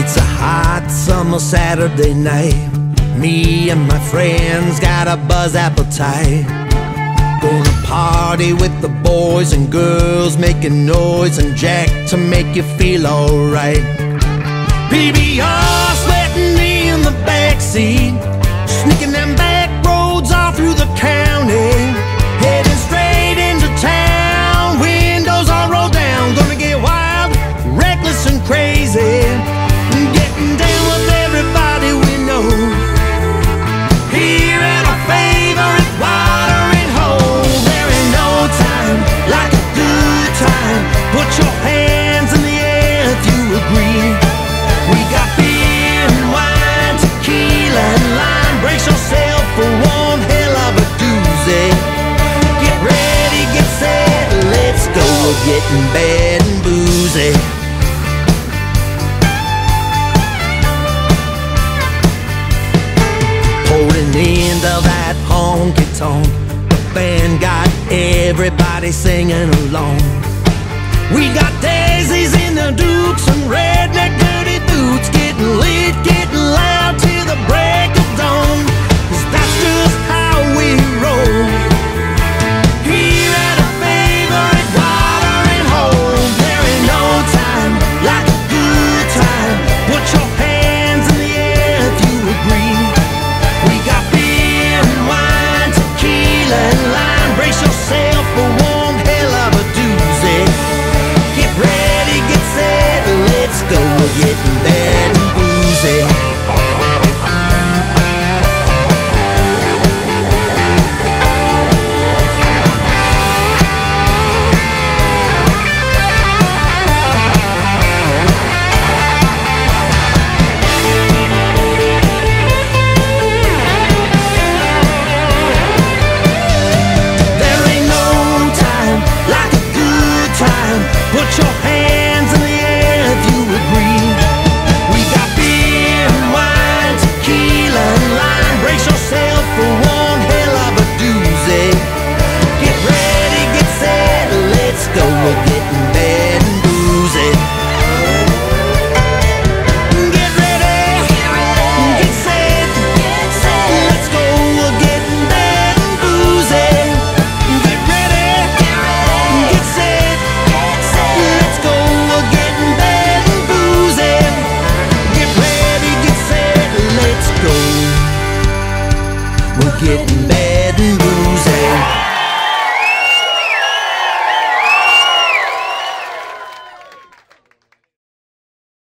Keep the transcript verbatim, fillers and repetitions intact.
It's a hot summer Saturday night. Me and my friends got a buzz appetite. Gonna party with the boys and girls, making noise and jack to make you feel alright. P B R sweating in the backseat, sneaking them back roads all through the county, heading straight into town, windows all rolled down. Gonna get wild, reckless and crazy, getting down with everybody we know. Here at our favorite watering hole, there ain't no time like a good time. Put your hands in the air if you agree. We got beer and wine, tequila and lime. Brace yourself for one hell of a doozy. Get ready, get set, let's go. We're getting bad and boozy. Holding into that honky tonk, the band got everybody singing along. We got daisies in the dukes and redneck dirty boots, getting lit, getting loud till the break of dawn, 'cause that's just how we roll. Here at a favorite watering hole, there ain't no time like a good time. Put your hands in the air if you agree. We got beer and wine, tequila and lime. Brace yourself for one hell of a doozy. Get ready, get set, let's go. We're getting bad and boozy. There ain't no time like a good time. Put your hands in the air if you agree. We got beer and wine, tequila and lime. Brace yourself for one hell of a doozy. Get ready, get set, let's go. We're getting bad and boozy. Get ready, get set, let's go. We're getting bad and boozy. Get ready, get set, let's go. We're getting bad and boozy. Get ready, get set, let's go. We're getting bad and boozy.